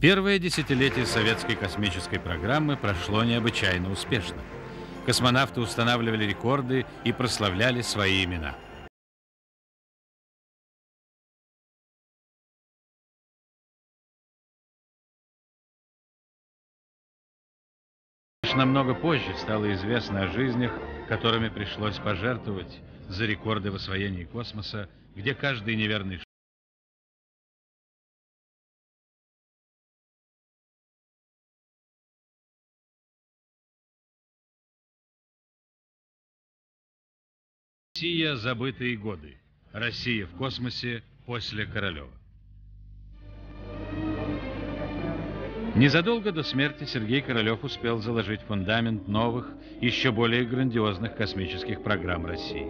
Первое десятилетие советской космической программы прошло необычайно успешно. Космонавты устанавливали рекорды и прославляли свои имена. Намного позже стало известно о жизнях, которыми пришлось пожертвовать за рекорды в освоении космоса, где каждый неверный шаг. Россия. Забытые годы. Россия в космосе после Королева. Незадолго до смерти Сергей Королев успел заложить фундамент новых, еще более грандиозных космических программ России.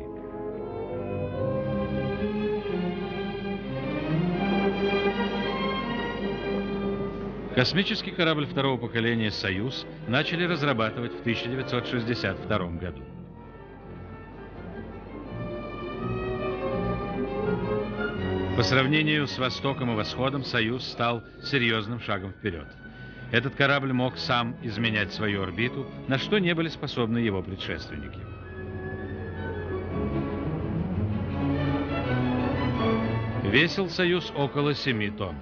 Космический корабль второго поколения «Союз» начали разрабатывать в 1962 году. По сравнению с Востоком и Восходом «Союз» стал серьезным шагом вперед. Этот корабль мог сам изменять свою орбиту, на что не были способны его предшественники. Весил «Союз» около 7 тонн.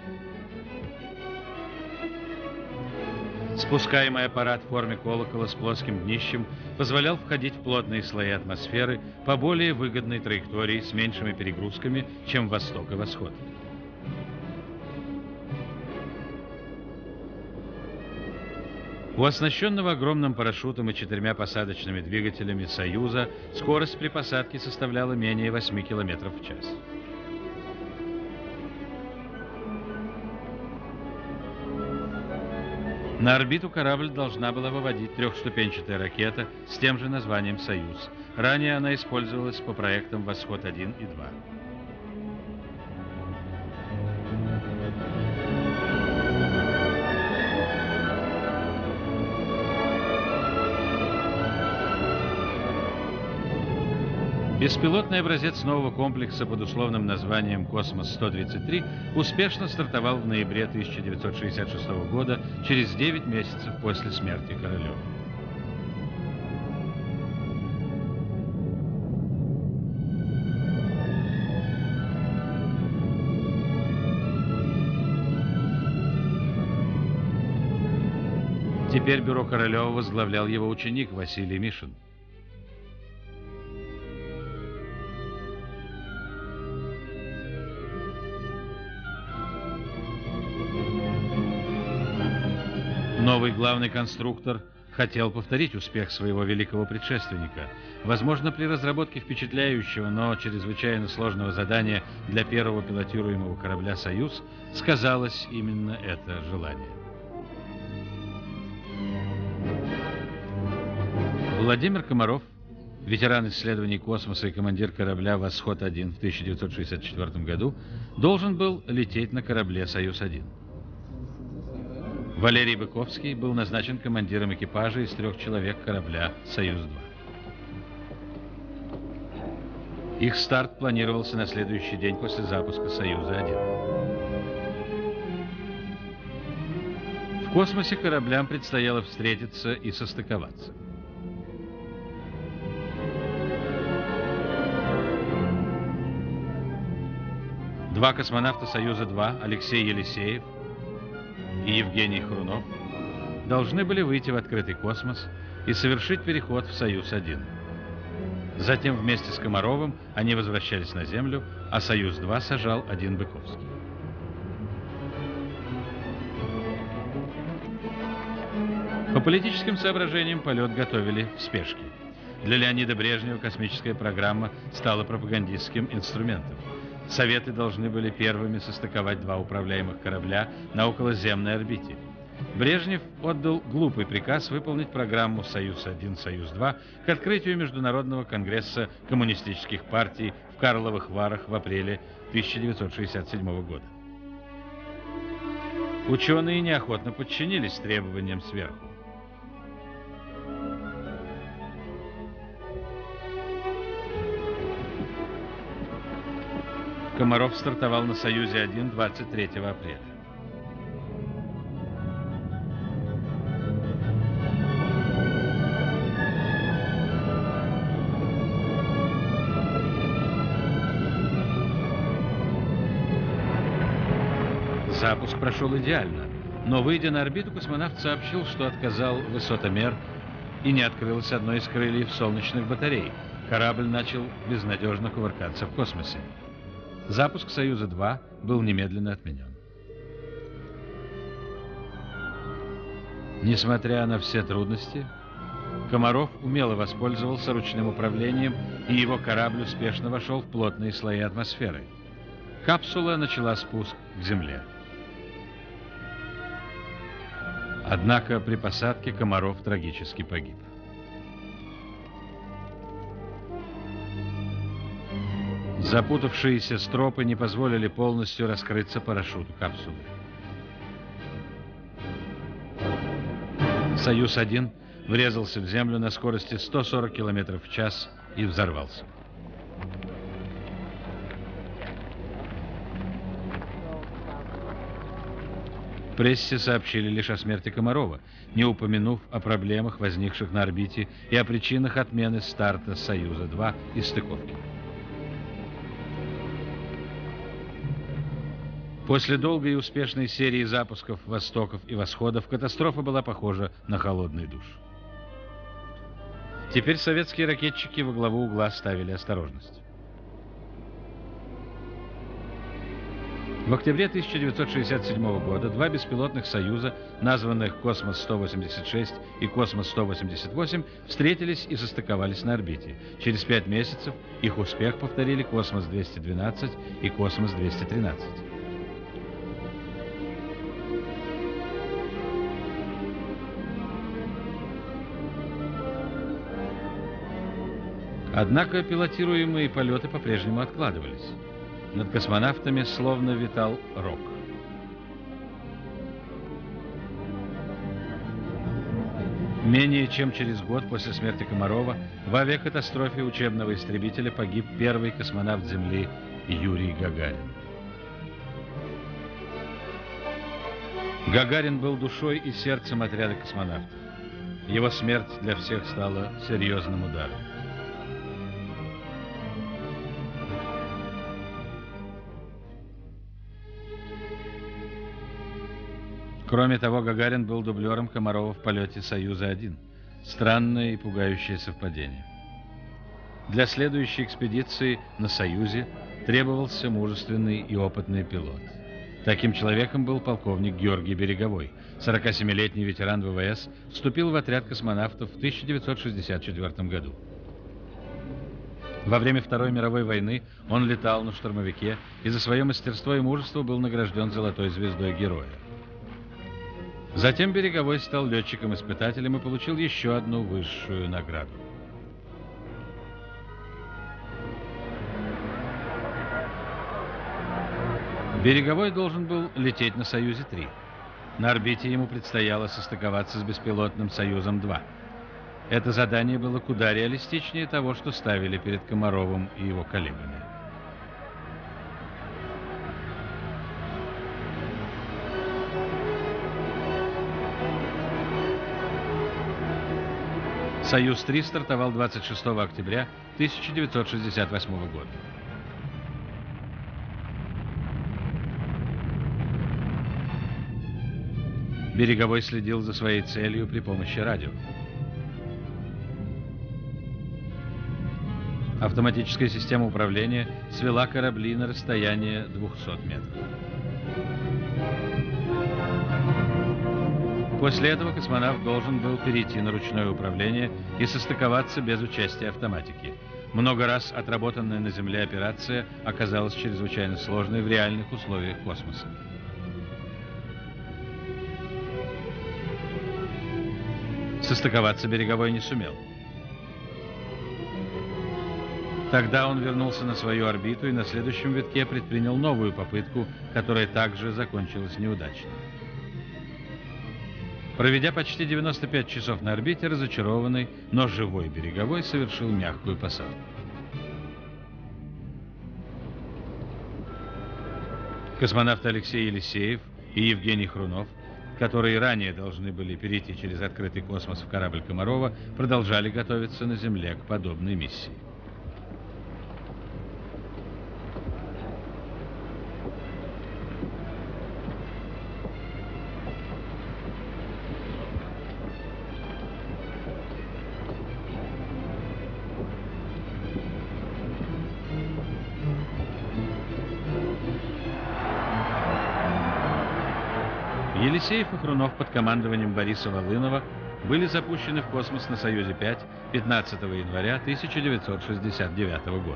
Спускаемый аппарат в форме колокола с плоским днищем позволял входить в плотные слои атмосферы по более выгодной траектории с меньшими перегрузками, чем Восток и Восход. У оснащенного огромным парашютом и 4 посадочными двигателями «Союза» скорость при посадке составляла менее 8 км в час. На орбиту корабль должна была выводить трехступенчатая ракета с тем же названием «Союз». Ранее она использовалась по проектам «Восход-1» и «2». Беспилотный образец нового комплекса под условным названием «Космос-133» успешно стартовал в ноябре 1966 года, через 9 месяцев после смерти Королева. Теперь бюро Королева возглавлял его ученик Василий Мишин. Новый главный конструктор хотел повторить успех своего великого предшественника. Возможно, при разработке впечатляющего, но чрезвычайно сложного задания для первого пилотируемого корабля «Союз» сказалось именно это желание. Владимир Комаров, ветеран исследований космоса и командир корабля «Восход-1» в 1964 году, должен был лететь на корабле «Союз-1». Валерий Быковский был назначен командиром экипажа из 3 человек корабля «Союз-2». Их старт планировался на следующий день после запуска «Союза-1». В космосе кораблям предстояло встретиться и состыковаться. Два космонавта «Союза-2» Алексей Елисеев и Евгений Хрунов должны были выйти в открытый космос и совершить переход в «Союз-1». Затем вместе с Комаровым они возвращались на Землю, а «Союз-2» сажал один Быковский. По политическим соображениям полет готовили в спешке. Для Леонида Брежнева космическая программа стала пропагандистским инструментом. Советы должны были первыми состыковать 2 управляемых корабля на околоземной орбите. Брежнев отдал глупый приказ выполнить программу «Союз-1», «Союз-2» к открытию Международного конгресса коммунистических партий в Карловых Варах в апреле 1967 года. Ученые неохотно подчинились требованиям сверху. Комаров стартовал на «Союзе-1» 23 апреля. Запуск прошел идеально, но, выйдя на орбиту, космонавт сообщил, что отказал высотомер и не открылось одно из крыльев солнечных батарей. Корабль начал безнадежно кувыркаться в космосе. Запуск «Союза-2» был немедленно отменен. Несмотря на все трудности, Комаров умело воспользовался ручным управлением, и его корабль успешно вошел в плотные слои атмосферы. Капсула начала спуск к Земле. Однако при посадке Комаров трагически погиб. Запутавшиеся стропы не позволили полностью раскрыться парашюту капсулы. «Союз-1» врезался в Землю на скорости 140 км в час и взорвался. В прессе сообщили лишь о смерти Комарова, не упомянув о проблемах, возникших на орбите, и о причинах отмены старта «Союза-2» и стыковки. После долгой и успешной серии запусков «Востоков» и «Восходов» катастрофа была похожа на холодный душ. Теперь советские ракетчики во главу угла ставили осторожность. В октябре 1967 года два беспилотных «Союза», названных «Космос-186» и «Космос-188», встретились и состыковались на орбите. Через 5 месяцев их успех повторили «Космос-212» и «Космос-213». Однако пилотируемые полеты по-прежнему откладывались. Над космонавтами словно витал рок. Менее чем через год после смерти Комарова в авиакатастрофе учебного истребителя погиб первый космонавт Земли Юрий Гагарин. Гагарин был душой и сердцем отряда космонавтов. Его смерть для всех стала серьезным ударом. Кроме того, Гагарин был дублером Комарова в полете «Союза-1». Странное и пугающее совпадение. Для следующей экспедиции на «Союзе» требовался мужественный и опытный пилот. Таким человеком был полковник Георгий Береговой. 47-летний ветеран ВВС вступил в отряд космонавтов в 1964 году. Во время Второй мировой войны он летал на штурмовике и за свое мастерство и мужество был награжден Золотой звездой Героя. Затем Береговой стал летчиком-испытателем и получил еще одну высшую награду. Береговой должен был лететь на «Союзе-3». На орбите ему предстояло состыковаться с беспилотным «Союзом-2». Это задание было куда реалистичнее того, что ставили перед Комаровым и его коллегами. «Союз-3» стартовал 26 октября 1968 года. Береговой следил за своей целью при помощи радио. Автоматическая система управления свела корабли на расстояние 200 метров. После этого космонавт должен был перейти на ручное управление и состыковаться без участия автоматики. Много раз отработанная на Земле операция оказалась чрезвычайно сложной в реальных условиях космоса. Состыковаться Береговой не сумел. Тогда он вернулся на свою орбиту и на следующем витке предпринял новую попытку, которая также закончилась неудачно. Проведя почти 95 часов на орбите, разочарованный, но живой Береговой совершил мягкую посадку. Космонавты Алексей Елисеев и Евгений Хрунов, которые ранее должны были перейти через открытый космос в корабль Комарова, продолжали готовиться на Земле к подобной миссии. Елисеев и Хрунов под командованием Бориса Волынова были запущены в космос на «Союзе-5» 15 января 1969 года.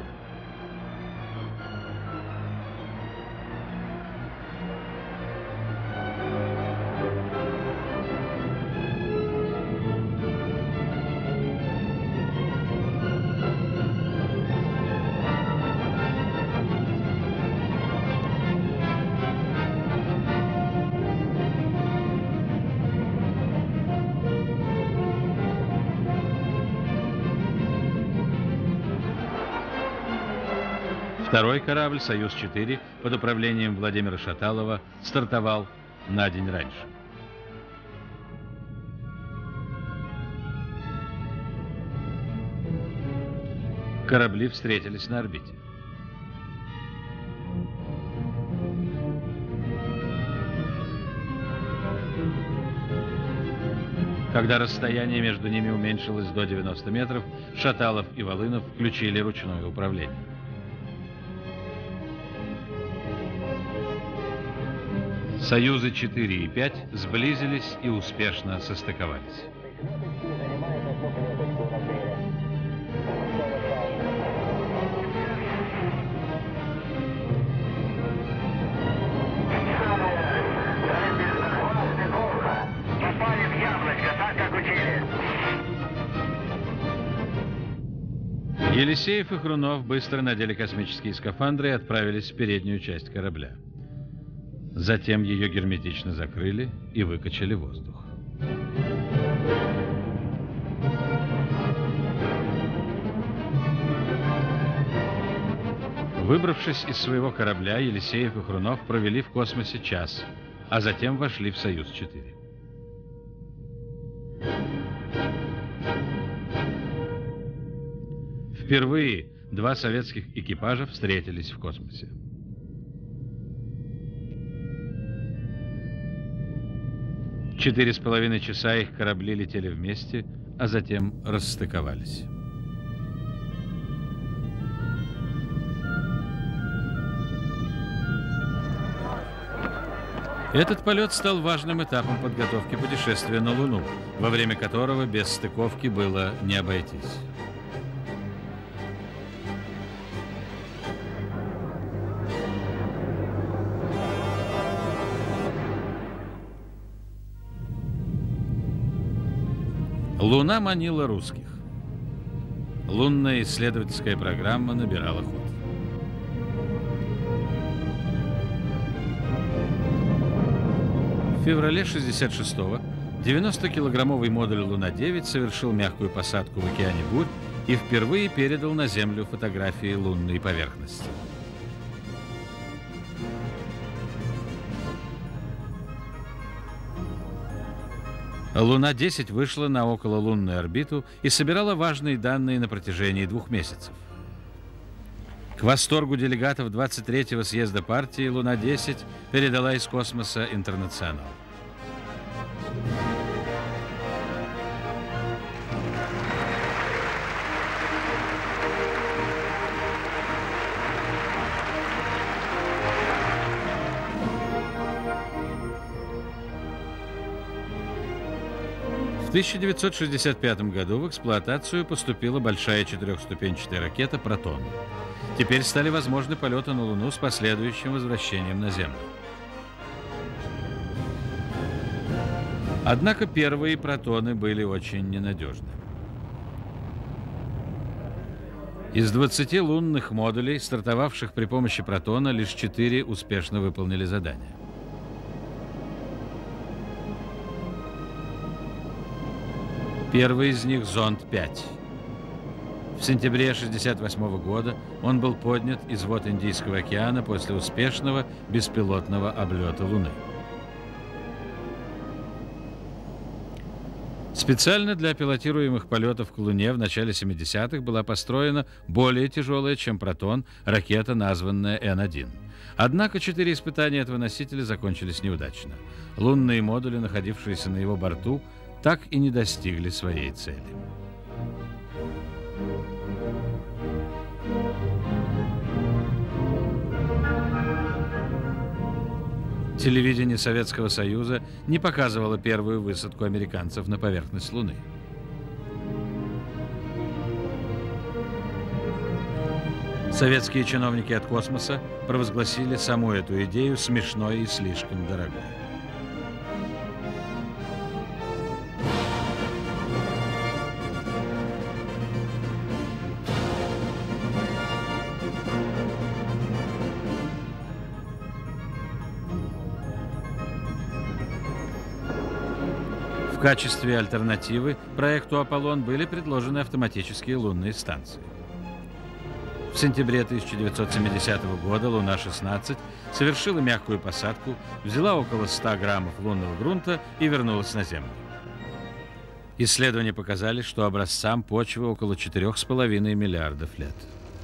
Второй корабль «Союз-4» под управлением Владимира Шаталова стартовал на день раньше. Корабли встретились на орбите. Когда расстояние между ними уменьшилось до 90 метров, Шаталов и Волынов включили ручное управление. «Союзы-4» и «5» сблизились и успешно состыковались. Елисеев и Хрунов быстро надели космические скафандры и отправились в переднюю часть корабля. Затем ее герметично закрыли и выкачали воздух. Выбравшись из своего корабля, Елисеев и Хрунов провели в космосе час, а затем вошли в «Союз-4». Впервые два советских экипажа встретились в космосе. Четыре с половиной часа их корабли летели вместе, а затем расстыковались. Этот полет стал важным этапом подготовки путешествия на Луну, во время которого без стыковки было не обойтись. Луна манила русских. Лунная исследовательская программа набирала ход. В феврале 1966-го 90-килограммовый модуль «Луна-9» совершил мягкую посадку в океане Бурь и впервые передал на Землю фотографии лунной поверхности. Луна-10 вышла на окололунную орбиту и собирала важные данные на протяжении 2 месяцев. К восторгу делегатов 23-го съезда партии Луна-10 передала из космоса «Интернационал». В 1965 году в эксплуатацию поступила большая 4-ступенчатая ракета «Протон». Теперь стали возможны полеты на Луну с последующим возвращением на Землю. Однако первые «Протоны» были очень ненадежны. Из 20 лунных модулей, стартовавших при помощи «Протона», лишь 4 успешно выполнили задание. Первый из них — зонд-5. В сентябре 1968 года он был поднят из вод Индийского океана после успешного беспилотного облета Луны. Специально для пилотируемых полетов к Луне в начале 70-х была построена более тяжелая, чем «Протон», ракета, названная Н-1. Однако 4 испытания этого носителя закончились неудачно. Лунные модули, находившиеся на его борту, так и не достигли своей цели. Телевидение Советского Союза не показывало первую высадку американцев на поверхность Луны. Советские чиновники от космоса провозгласили саму эту идею смешной и слишком дорогой. В качестве альтернативы проекту «Аполлон» были предложены автоматические лунные станции. В сентябре 1970 года Луна-16 совершила мягкую посадку, взяла около 100 граммов лунного грунта и вернулась на Землю. Исследования показали, что образцам почвы около 4,5 миллиардов лет.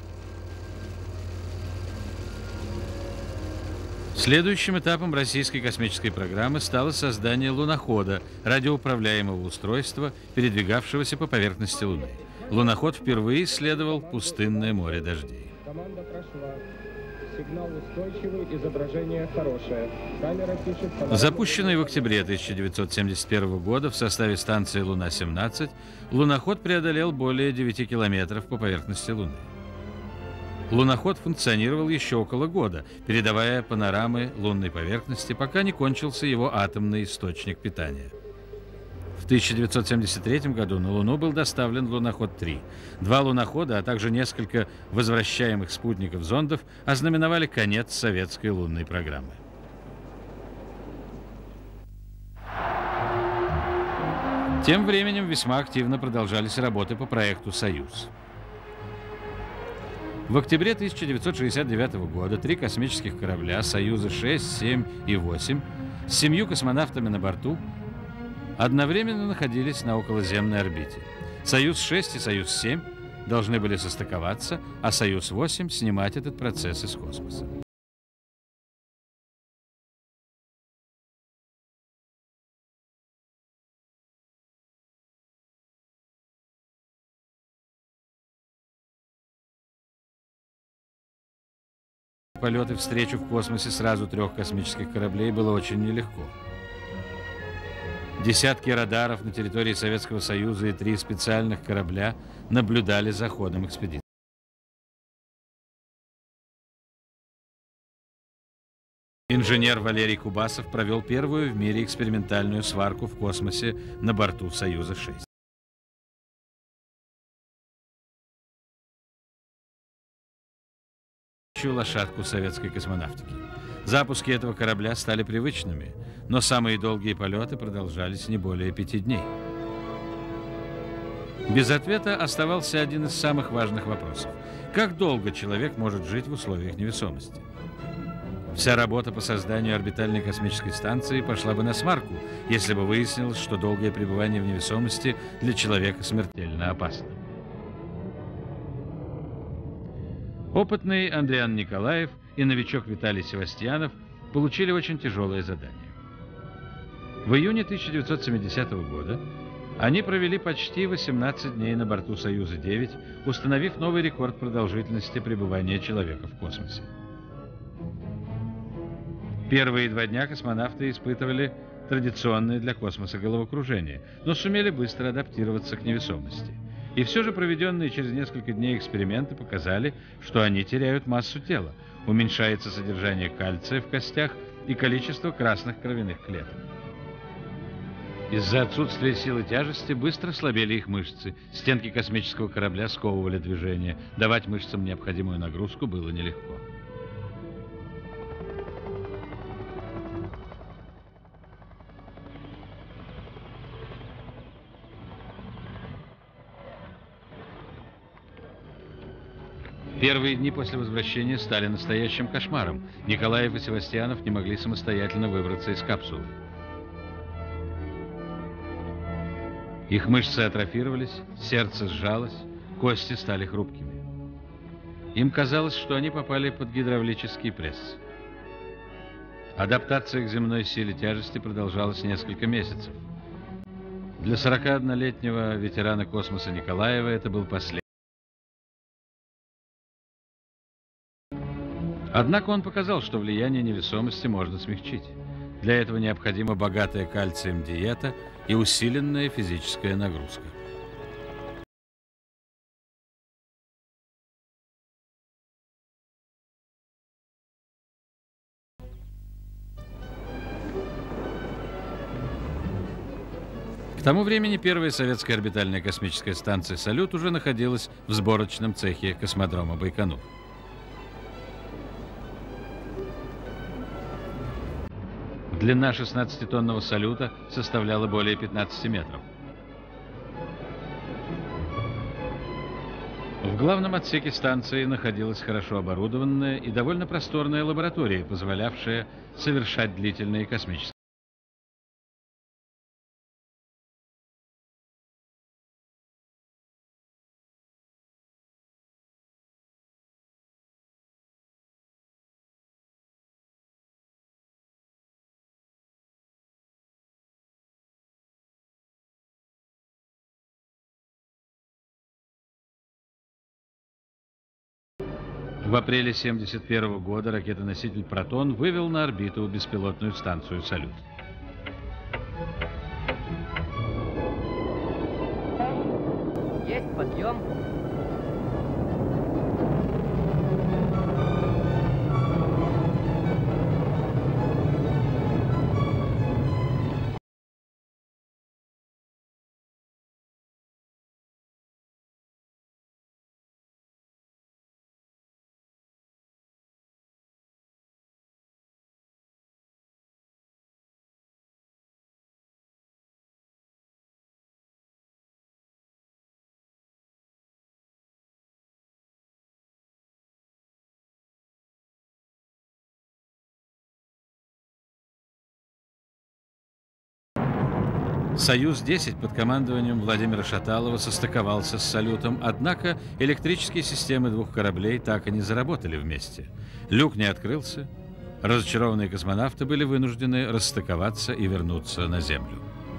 Следующим этапом российской космической программы стало создание лунохода, радиоуправляемого устройства, передвигавшегося по поверхности Луны. Луноход впервые исследовал пустынное море дождей. Команда прошла. Сигнал устойчивый, изображение хорошее. Камера пишет... Запущенный в октябре 1971 года в составе станции «Луна-17», луноход преодолел более 9 километров по поверхности Луны. Луноход функционировал еще около года, передавая панорамы лунной поверхности, пока не кончился его атомный источник питания. В 1973 году на Луну был доставлен луноход-3. 2 лунохода, а также несколько возвращаемых спутников зондов ознаменовали конец советской лунной программы. Тем временем весьма активно продолжались работы по проекту «Союз». В октябре 1969 года 3 космических корабля «Союза-6», «7» и «8» с 7 космонавтами на борту одновременно находились на околоземной орбите. «Союз-6» и «Союз-7» должны были состыковаться, а «Союз-8» снимать этот процесс из космоса. Полет и встречу в космосе сразу 3 космических кораблей было очень нелегко. Десятки радаров на территории Советского Союза и 3 специальных корабля наблюдали за ходом экспедиции. Инженер Валерий Кубасов провел первую в мире экспериментальную сварку в космосе на борту «Союза-6». Лошадку советской космонавтики. Запуски этого корабля стали привычными, но самые долгие полеты продолжались не более 5 дней. Без ответа оставался один из самых важных вопросов. Как долго человек может жить в условиях невесомости? Вся работа по созданию орбитальной космической станции пошла бы насмарку, если бы выяснилось, что долгое пребывание в невесомости для человека смертельно опасно. Опытный Андриан Николаев и новичок Виталий Севастьянов получили очень тяжелое задание. В июне 1970 года они провели почти 18 дней на борту «Союза-9», установив новый рекорд продолжительности пребывания человека в космосе. Первые 2 дня космонавты испытывали традиционное для космоса головокружение, но сумели быстро адаптироваться к невесомости. И все же проведенные через несколько дней эксперименты показали, что они теряют массу тела, уменьшается содержание кальция в костях и количество красных кровяных клеток. Из-за отсутствия силы тяжести быстро слабели их мышцы, стенки космического корабля сковывали движение, давать мышцам необходимую нагрузку было нелегко. Первые дни после возвращения стали настоящим кошмаром. Николаев и Севастьянов не могли самостоятельно выбраться из капсулы. Их мышцы атрофировались, сердце сжалось, кости стали хрупкими. Им казалось, что они попали под гидравлический пресс. Адаптация к земной силе тяжести продолжалась несколько месяцев. Для 41-летнего ветерана космоса Николаева это был последний. Однако он показал, что влияние невесомости можно смягчить. Для этого необходима богатая кальцием диета и усиленная физическая нагрузка. К тому времени первая советская орбитальная космическая станция «Салют» уже находилась в сборочном цехе космодрома Байконур. Длина 16-тонного «Салюта» составляла более 15 метров. В главном отсеке станции находилась хорошо оборудованная и довольно просторная лаборатория, позволявшая совершать длительные космические. В апреле 1971 года ракетоноситель «Протон» вывел на орбиту беспилотную станцию «Салют». Есть подъем. «Союз-10» под командованием Владимира Шаталова состыковался с «Салютом», однако электрические системы двух кораблей так и не заработали вместе. Люк не открылся, разочарованные космонавты были вынуждены расстыковаться и вернуться на Землю.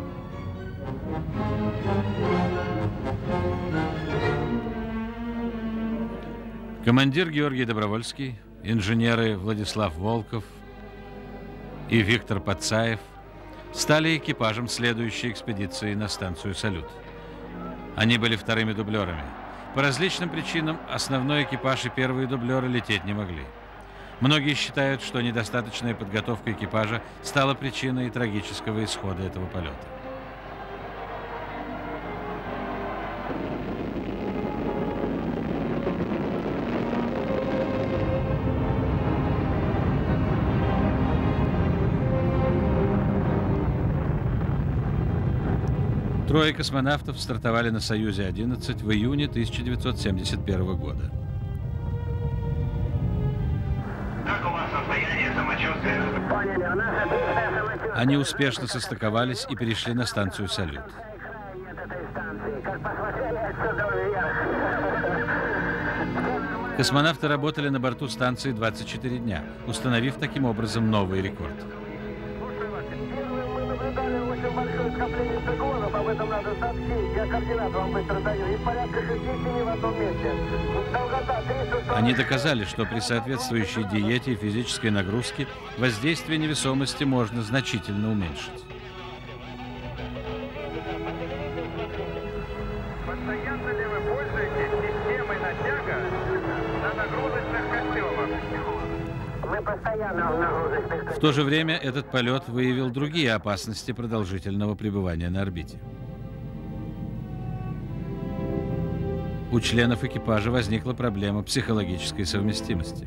Командир Георгий Добровольский, инженеры Владислав Волков и Виктор Пацаев стали экипажем следующей экспедиции на станцию «Салют». Они были вторыми дублерами. По различным причинам основной экипаж и первые дублеры лететь не могли. Многие считают, что недостаточная подготовка экипажа стала причиной трагического исхода этого полета. Трое космонавтов стартовали на «Союзе-11» в июне 1971 года. Как у вас состояние самочувствия? Они успешно состыковались и перешли на станцию «Салют». Космонавты работали на борту станции 24 дня, установив таким образом новый рекорд. Скопление циклонов, об этом надо сообщить. Я координаты вам быстро даю. И порядка 6 дней в одном месте. Долгота 340... Они доказали, что при соответствующей диете и физической нагрузке воздействие невесомости можно значительно уменьшить. Постоянно ли вы пользуетесь системой натяга на нагрузочных костюмах? Мы постоянно в нагрузочных костюмах. В то же время этот полет выявил другие опасности продолжительного пребывания на орбите. У членов экипажа возникла проблема психологической совместимости.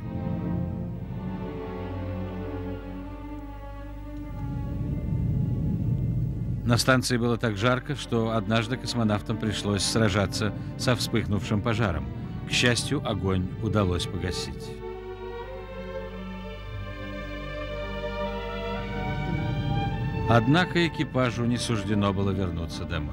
На станции было так жарко, что однажды космонавтам пришлось сражаться со вспыхнувшим пожаром. К счастью, огонь удалось погасить. Однако экипажу не суждено было вернуться домой.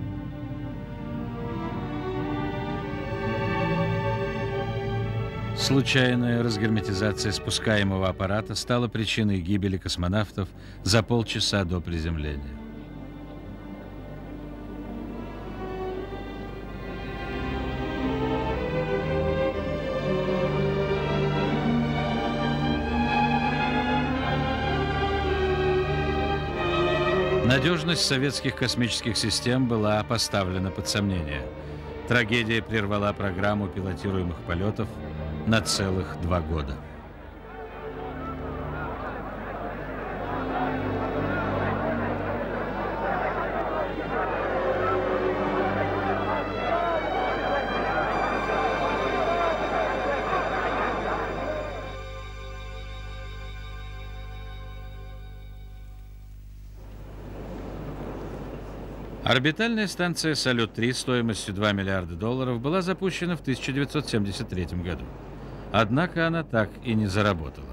Случайная разгерметизация спускаемого аппарата стала причиной гибели космонавтов за полчаса до приземления. Надежность советских космических систем была поставлена под сомнение. Трагедия прервала программу пилотируемых полетов на целых 2 года. Орбитальная станция «Салют-3» стоимостью $2 миллиарда была запущена в 1973 году. Однако она так и не заработала.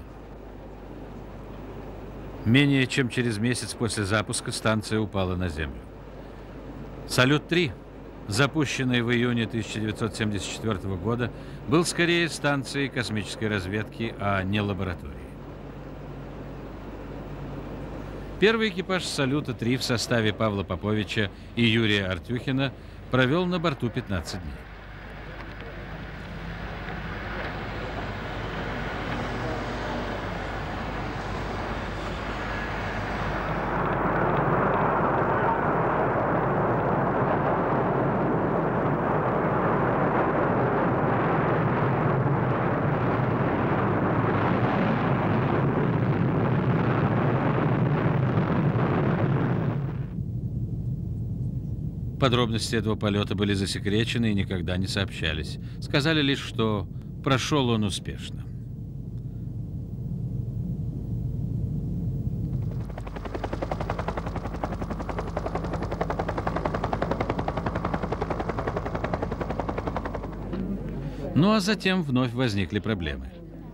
Менее чем через месяц после запуска станция упала на Землю. «Салют-3», запущенный в июне 1974 года, был скорее станцией космической разведки, а не лабораторией. Первый экипаж «Салюта-3» в составе Павла Поповича и Юрия Артюхина провел на борту 15 дней. Подробности этого полета были засекречены и никогда не сообщались. Сказали лишь, что прошел он успешно. Ну а затем вновь возникли проблемы.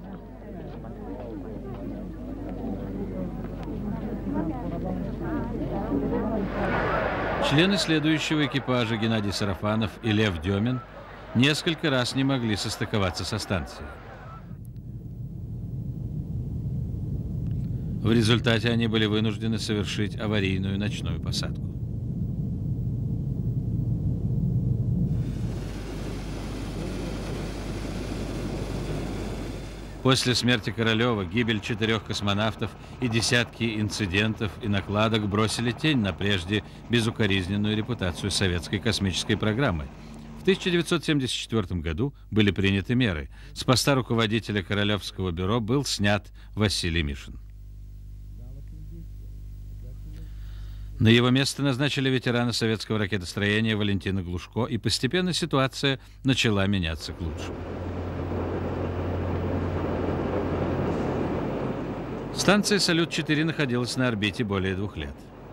Члены следующего экипажа Геннадий Сарафанов и Лев Демин несколько раз не могли состыковаться со станцией. В результате они были вынуждены совершить аварийную ночную посадку. После смерти Королева гибель 4 космонавтов и десятки инцидентов и накладок бросили тень на прежде безукоризненную репутацию советской космической программы. В 1974 году были приняты меры. С поста руководителя Королевского бюро был снят Василий Мишин. На его место назначили ветерана советского ракетостроения Валентина Глушко, и постепенно ситуация начала меняться к лучшему. Станция «Салют-4» находилась на орбите более 2 лет.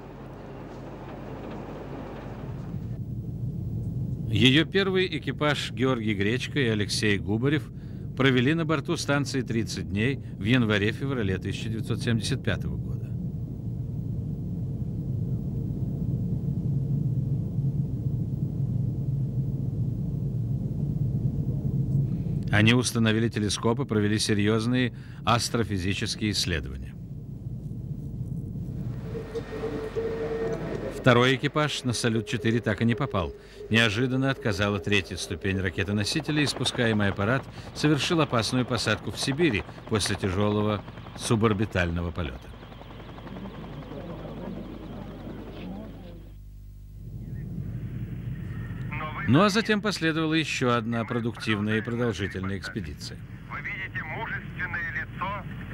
Ее первый экипаж Георгий Гречко и Алексей Губарев провели на борту станции 30 дней в январе-феврале 1975 года. Они установили телескопы, провели серьезные астрофизические исследования. Второй экипаж на «Салют-4» так и не попал. Неожиданно отказала 3-я ступень ракетоносителя, и спускаемый аппарат совершил опасную посадку в Сибири после тяжелого суборбитального полета. Ну а затем последовала еще одна продуктивная и продолжительная экспедиция. Вы видите мужественное лицо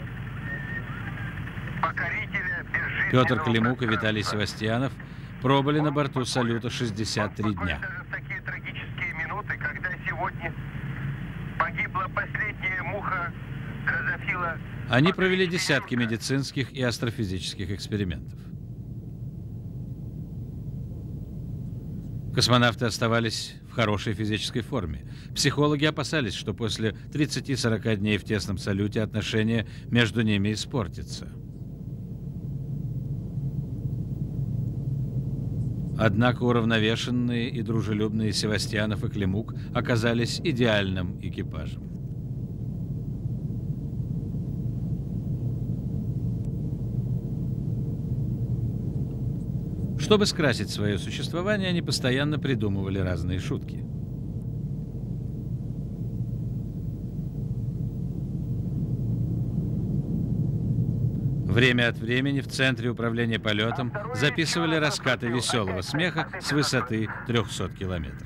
покорителя безжизненного Петр Климук и пространства. Виталий Севастьянов пробыли на борту «Салюта» 63 дня. Даже в такие трагические минуты, когда сегодня погибла последняя муха дрозофила. Они провели десятки медицинских и астрофизических экспериментов. Космонавты оставались в хорошей физической форме. Психологи опасались, что после 30-40 дней в тесном «Салюте» отношения между ними испортятся. Однако уравновешенные и дружелюбные Севастьянов и Климук оказались идеальным экипажем. Чтобы скрасить свое существование, они постоянно придумывали разные шутки. Время от времени в Центре управления полетом записывали раскаты веселого смеха с высоты 300 километров.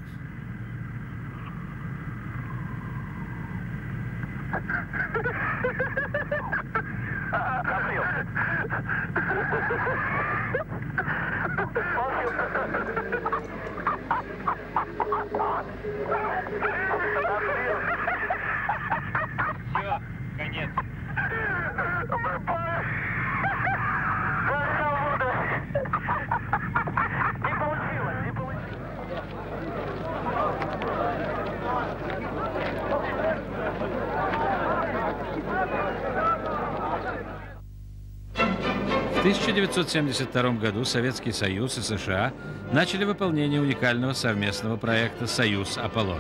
Все, конец. Не получилось, не получилось. В 1972 году Советский Союз и США начали выполнение уникального совместного проекта «Союз-Аполлон».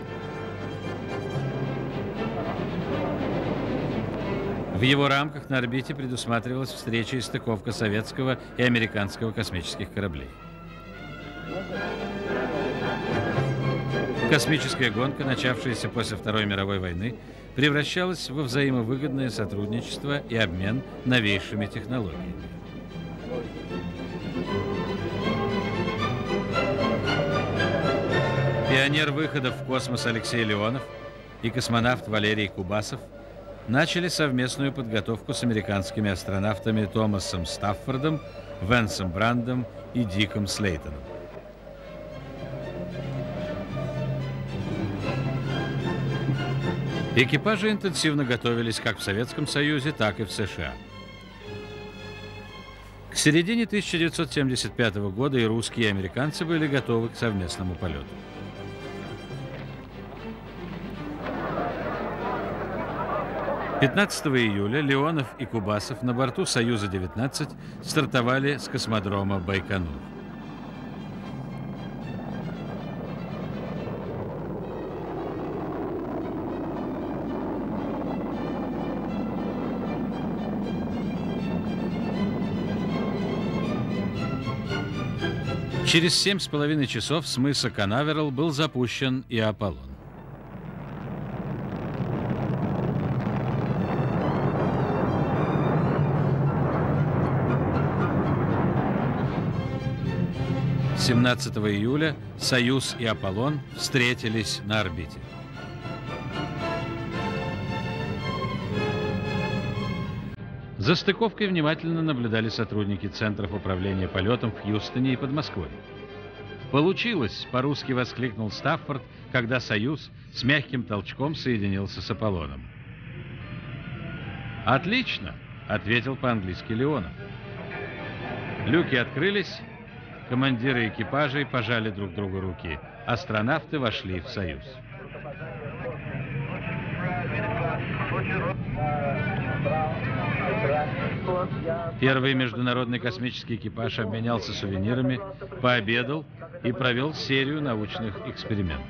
В его рамках на орбите предусматривалась встреча и стыковка советского и американского космических кораблей. Космическая гонка, начавшаяся после Второй мировой войны, превращалась во взаимовыгодное сотрудничество и обмен новейшими технологиями. Пионер выхода в космос Алексей Леонов и космонавт Валерий Кубасов начали совместную подготовку с американскими астронавтами Томасом Стаффордом, Венсом Брандом и Диком Слейтоном. Экипажи интенсивно готовились как в Советском Союзе, так и в США. К середине 1975 года и русские, и американцы были готовы к совместному полету. «15 июля Леонов и Кубасов на борту «Союза-19» стартовали с космодрома Байконур. Через 7,5 часов с мыса Канаверал был запущен и «Аполлон». С 17 июля «Союз» и «Аполлон» встретились на орбите. За стыковкой внимательно наблюдали сотрудники Центров управления полетом в Хьюстоне и под Москвой. «Получилось!» — по-русски воскликнул Стаффорд, когда «Союз» с мягким толчком соединился с «Аполлоном». «Отлично!» — ответил по-английски Леонов. Люки открылись, командиры экипажей пожали друг другу руки. Астронавты вошли в «Союз». Первый международный космический экипаж обменялся сувенирами, пообедал и провел серию научных экспериментов.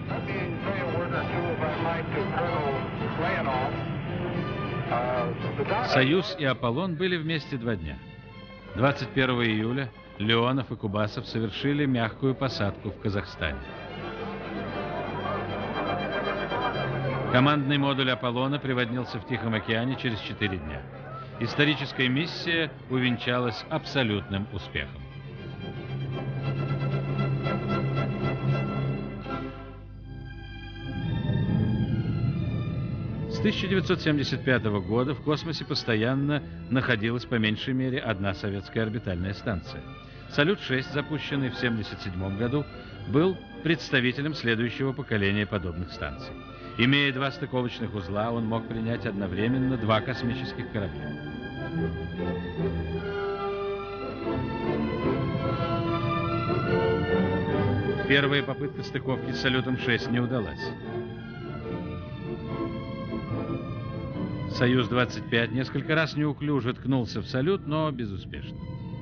«Союз» и «Аполлон» были вместе 2 дня. 21 июля Леонов и Кубасов совершили мягкую посадку в Казахстане. Командный модуль «Аполлона» приводнился в Тихом океане через 4 дня. Историческая миссия увенчалась абсолютным успехом. С 1975 года в космосе постоянно находилась по меньшей мере одна советская орбитальная станция. «Салют-6», запущенный в 1977 году, был представителем следующего поколения подобных станций. Имея 2 стыковочных узла, он мог принять одновременно 2 космических корабля. Первая попытка стыковки с «Салютом-6» не удалась. «Союз-25» несколько раз неуклюже ткнулся в «Салют», но безуспешно.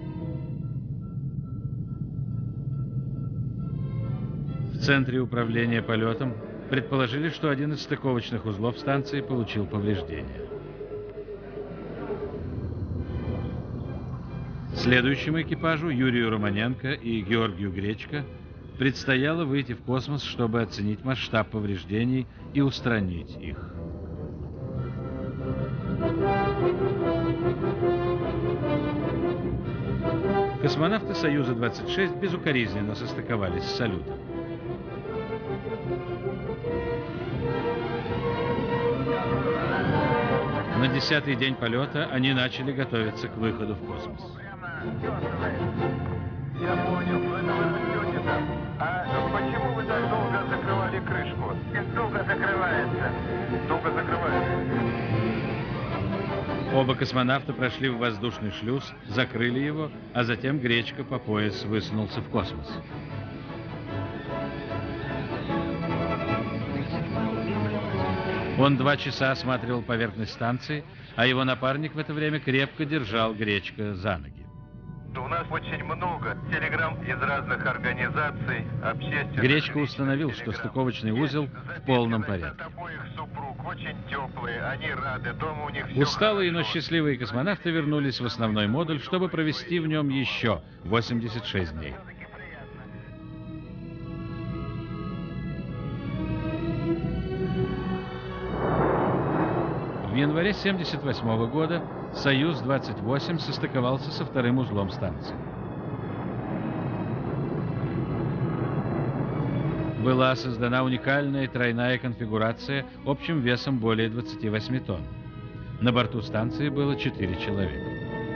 В Центре управления полетом предположили, что один из стыковочных узлов станции получил повреждения. Следующему экипажу, Юрию Романенко и Георгию Гречко, предстояло выйти в космос, чтобы оценить масштаб повреждений и устранить их. Космонавты «Союза-26» безукоризненно состыковались с салютом. На 10-й день полета они начали готовиться к выходу в космос. Я понял, вы, наверное, тетя там. А почему вы так долго закрывали крышку? Долго закрывается. Долго закрывается. Оба космонавта прошли в воздушный шлюз, закрыли его, а затем Гречка по пояс высунулся в космос. Он 2 часа осматривал поверхность станции, а его напарник в это время крепко держал Гречка за ноги. У нас очень много телеграмм из разных организаций, общественных... Гречка установил, что стыковочный узел в полном порядке. Обоих супруг очень теплые, они рады, дома у них все Усталые, но хорошо. счастливые космонавты вернулись в основной модуль, чтобы провести в нем еще 86 дней. В январе 1978 года «Союз-28» состыковался со вторым узлом станции. Была создана уникальная тройная конфигурация общим весом более 28 тонн. На борту станции было 4 человека.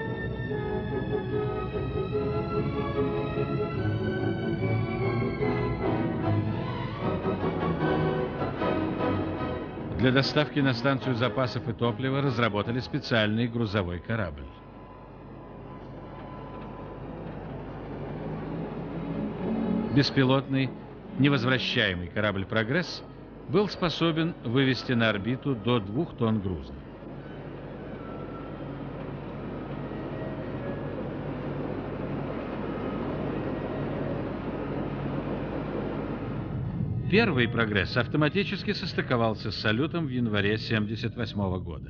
Для доставки на станцию запасов и топлива разработали специальный грузовой корабль. Беспилотный, невозвращаемый корабль «Прогресс» был способен вывести на орбиту до 2 тонн груза. Первый «Прогресс» автоматически состыковался с салютом в январе 1978 года.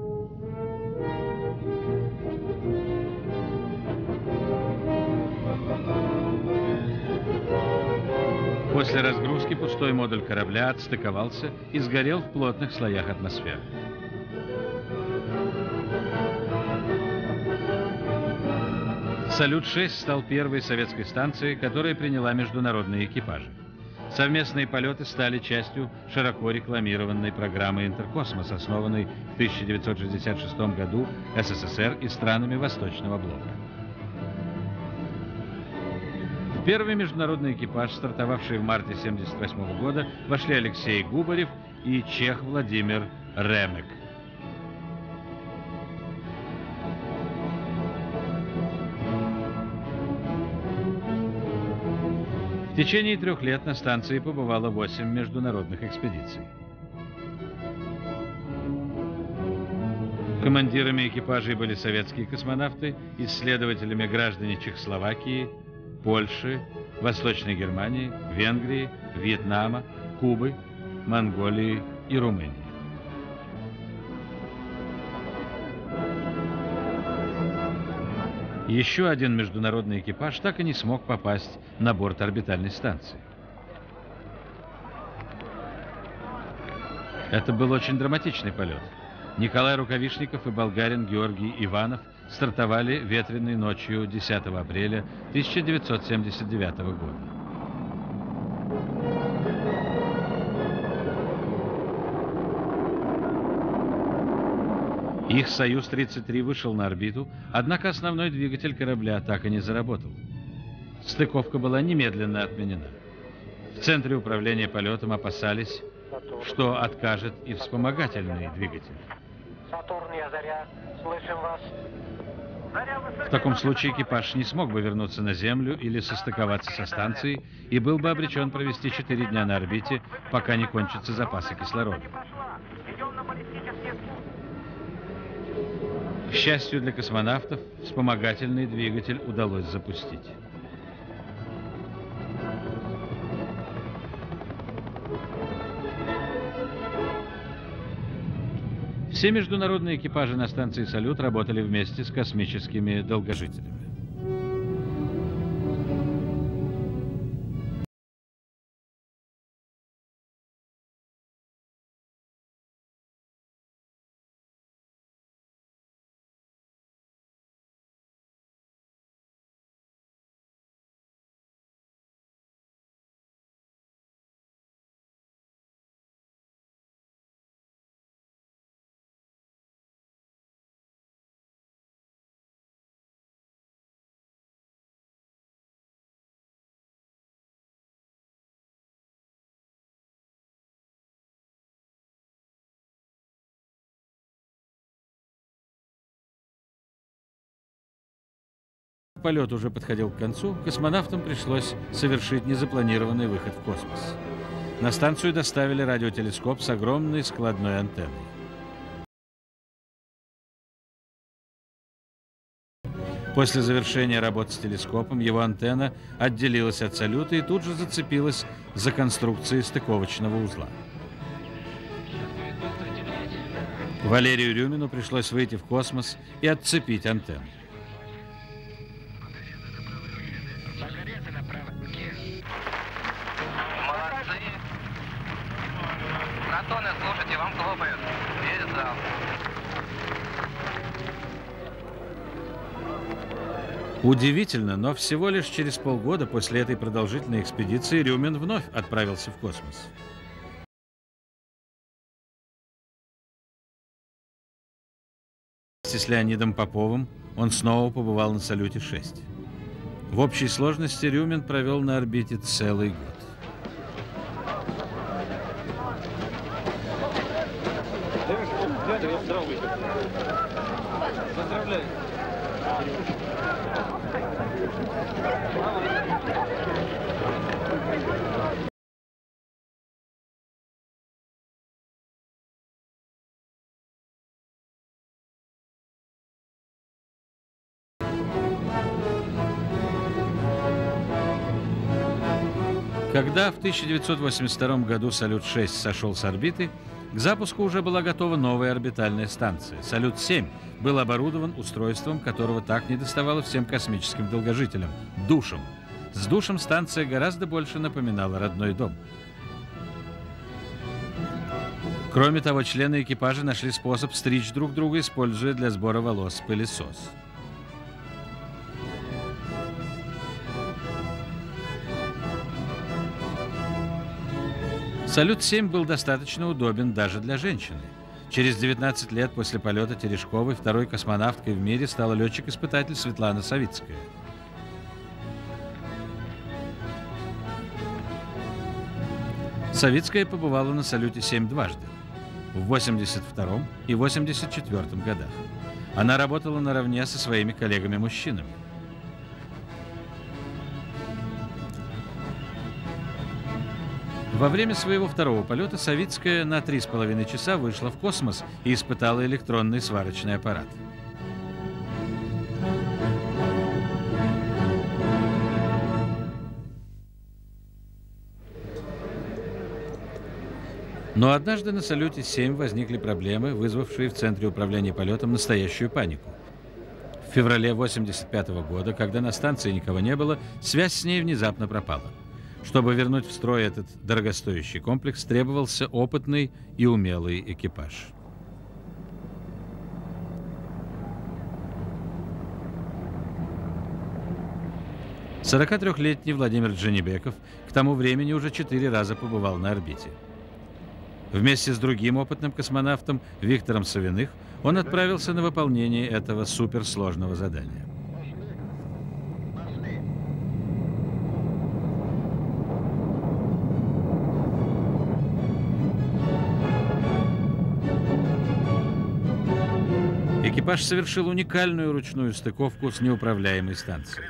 После разгрузки пустой модуль корабля отстыковался и сгорел в плотных слоях атмосферы. «Салют-6» стал первой советской станцией, которая приняла международные экипажи. Совместные полеты стали частью широко рекламированной программы «Интеркосмос», основанной в 1966 году СССР и странами Восточного блока. В первый международный экипаж, стартовавший в марте 1978 года, вошли Алексей Губарев и чех Владимир Ремек. В течение 3 лет на станции побывало 8 международных экспедиций. Командирами экипажей были советские космонавты, исследователями граждане Чехословакии, Польши, Восточной Германии, Венгрии, Вьетнама, Кубы, Монголии и Румынии. Еще один международный экипаж так и не смог попасть на борт орбитальной станции. Это был очень драматичный полет. Николай Рукавишников и болгарин Георгий Иванов стартовали ветреной ночью 10 апреля 1979 года. Их «Союз-33» вышел на орбиту, однако основной двигатель корабля так и не заработал. Стыковка была немедленно отменена. В центре управления полетом опасались, что откажет и вспомогательный двигатель. Сатурн, я Заря, слышим вас. В таком случае экипаж не смог бы вернуться на Землю или состыковаться со станцией и был бы обречен провести 4 дня на орбите, пока не кончатся запасы кислорода. Идем на баллистический... К счастью для космонавтов, вспомогательный двигатель удалось запустить. Все международные экипажи на станции «Салют» работали вместе с космическими долгожителями. Полет уже подходил к концу, космонавтам пришлось совершить незапланированный выход в космос. На станцию доставили радиотелескоп с огромной складной антенной. После завершения работы с телескопом его антенна отделилась от салюта и тут же зацепилась за конструкции стыковочного узла. Валерию Рюмину пришлось выйти в космос и отцепить антенну. Молодцы. Натоны, слушайте, вам хлопают. Весь зал. Удивительно, но всего лишь через полгода после этой продолжительной экспедиции Рюмин вновь отправился в космос. Вместе с Леонидом Поповым он снова побывал на Салюте-6. В общей сложности Рюмин провел на орбите целый год. Поздравляю. Когда в 1982 году Салют-6 сошел с орбиты, к запуску уже была готова новая орбитальная станция. Салют-7 был оборудован устройством, которого так недоставало всем космическим долгожителям – душем. С душем станция гораздо больше напоминала родной дом. Кроме того, члены экипажа нашли способ стричь друг друга, используя для сбора волос пылесос. Салют-7 был достаточно удобен даже для женщины. Через 19 лет после полета Терешковой второй космонавткой в мире стала летчик-испытатель Светлана Савицкая. Савицкая побывала на Салюте-7 дважды – в 1982 и 1984 годах. Она работала наравне со своими коллегами-мужчинами. Во время своего второго полета Савицкая на 3,5 часа вышла в космос и испытала электронный сварочный аппарат. Но однажды на Салюте-7 возникли проблемы, вызвавшие в Центре управления полетом настоящую панику. В феврале 1985 года, когда на станции никого не было, связь с ней внезапно пропала. Чтобы вернуть в строй этот дорогостоящий комплекс, требовался опытный и умелый экипаж. «43-летний Владимир Джанибеков к тому времени уже 4 раза побывал на орбите. Вместе с другим опытным космонавтом Виктором Савиных он отправился на выполнение этого суперсложного задания. Экипаж совершил уникальную ручную стыковку с неуправляемой станцией.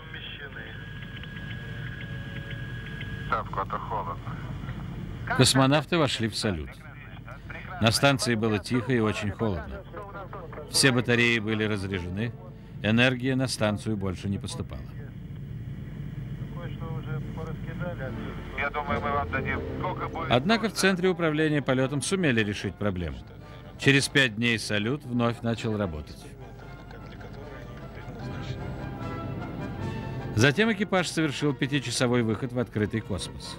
Космонавты вошли в Салют. На станции было тихо и очень холодно. Все батареи были разряжены, энергия на станцию больше не поступала. Однако в Центре управления полетом сумели решить проблему. Через 5 дней Салют вновь начал работать. Затем экипаж совершил 5-часовой выход в открытый космос.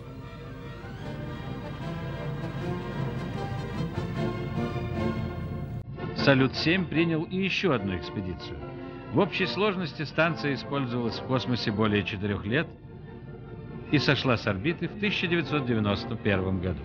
Салют-7 принял и еще одну экспедицию. В общей сложности станция использовалась в космосе более 4 лет и сошла с орбиты в 1991 году.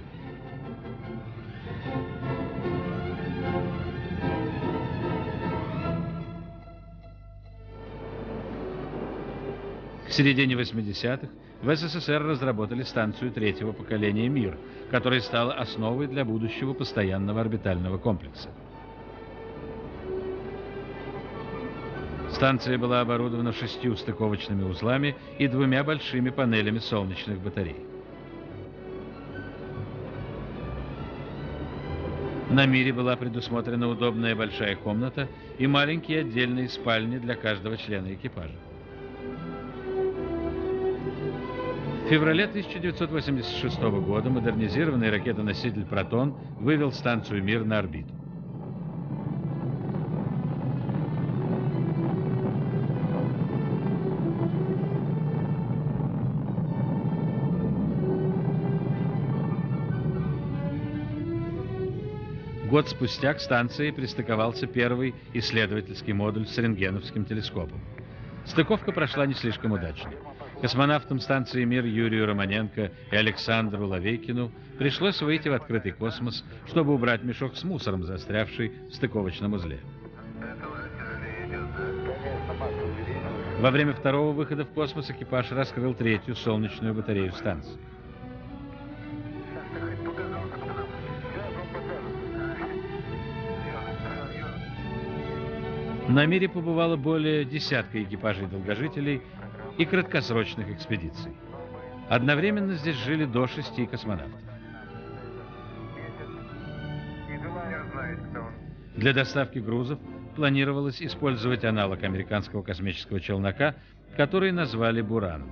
В середине 80-х в СССР разработали станцию 3-го поколения «Мир», которая стала основой для будущего постоянного орбитального комплекса. Станция была оборудована 6 стыковочными узлами и 2 большими панелями солнечных батарей. На Мире была предусмотрена удобная большая комната и маленькие отдельные спальни для каждого члена экипажа. В феврале 1986 года модернизированный ракетоноситель «Протон» вывел станцию «Мир» на орбиту. Год спустя к станции пристыковался первый исследовательский модуль с рентгеновским телескопом. Стыковка прошла не слишком удачно. Космонавтам станции «Мир» Юрию Романенко и Александру Лавейкину пришлось выйти в открытый космос, чтобы убрать мешок с мусором, застрявший в стыковочном узле. Во время второго выхода в космос экипаж раскрыл 3-ю солнечную батарею станции. На Мире побывало более десятка экипажей-долгожителей и краткосрочных экспедиций. Одновременно здесь жили до 6 космонавтов. Для доставки грузов планировалось использовать аналог американского космического челнока, который назвали «Буран».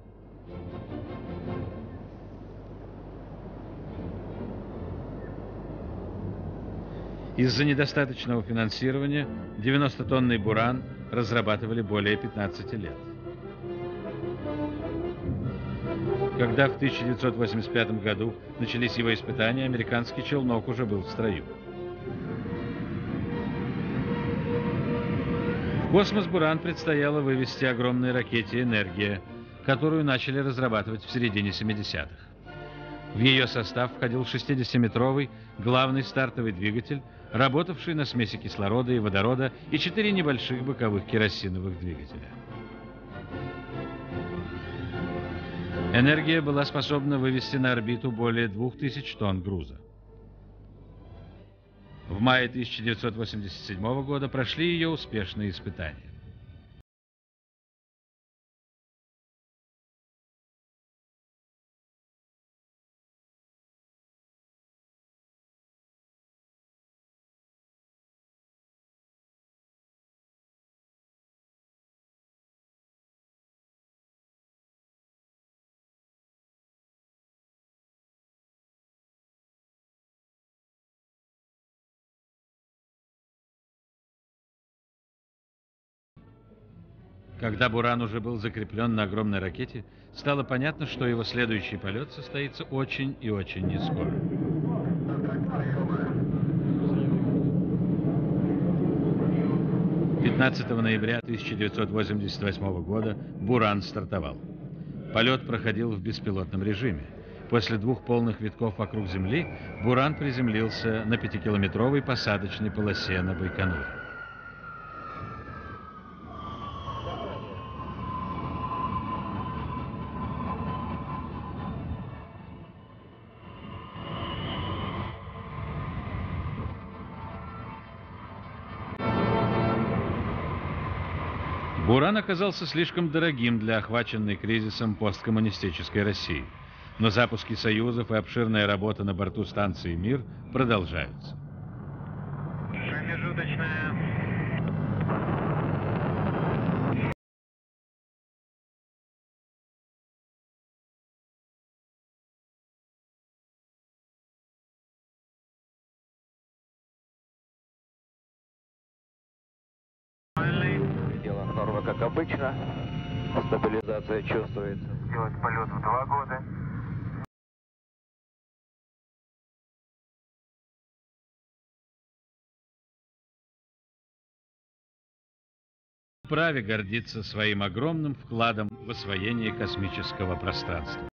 Из-за недостаточного финансирования 90-тонный «Буран» разрабатывали более 15 лет. Когда в 1985 году начались его испытания, американский челнок уже был в строю. В космос «Буран» предстояло вывести огромной ракете «Энергия», которую начали разрабатывать в середине 70-х. В ее состав входил 60-метровый главный стартовый двигатель, работавший на смеси кислорода и водорода, и 4 небольших боковых керосиновых двигателя. «Энергия» была способна вывести на орбиту более 2000 тонн груза. В мае 1987 года прошли ее успешные испытания. Когда «Буран» уже был закреплен на огромной ракете, стало понятно, что его следующий полет состоится очень и очень нескоро. — 15 ноября 1988 года «Буран» стартовал. Полет проходил в беспилотном режиме. После 2 полных витков вокруг Земли «Буран» приземлился на 5-километровой посадочной полосе на Байконуре. «Буран» оказался слишком дорогим для охваченной кризисом посткоммунистической России, но запуски союзов и обширная работа на борту станции «Мир» продолжаются. Промежуточная. Как обычно, стабилизация чувствуется. Сделать полет в 2 года. Вправе гордиться своим огромным вкладом в освоение космического пространства.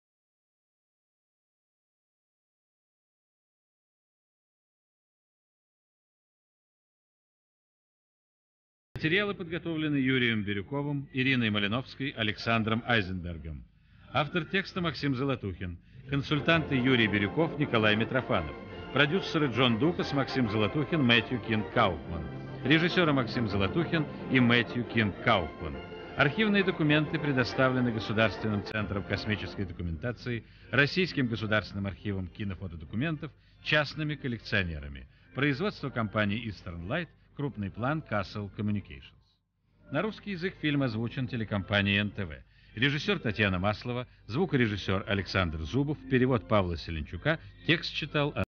Материалы подготовлены Юрием Бирюковым, Ириной Малиновской, Александром Айзенбергом. Автор текста Максим Золотухин. Консультанты Юрий Бирюков, Николай Митрофанов. Продюсеры Джон Дукас, Максим Золотухин, Мэтью Кинг Кауфман. режиссеры Максим Золотухин и Мэтью Кинг Кауфман. Архивные документы предоставлены Государственным центром космической документации, Российским государственным архивом кинофотодокументов, частными коллекционерами. Производство компании Eastern Light, крупный план Castle Communications. На русский язык фильм озвучен телекомпанией НТВ. Режиссер Татьяна Маслова, звукорежиссер Александр Зубов, перевод Павла Селенчука, текст читал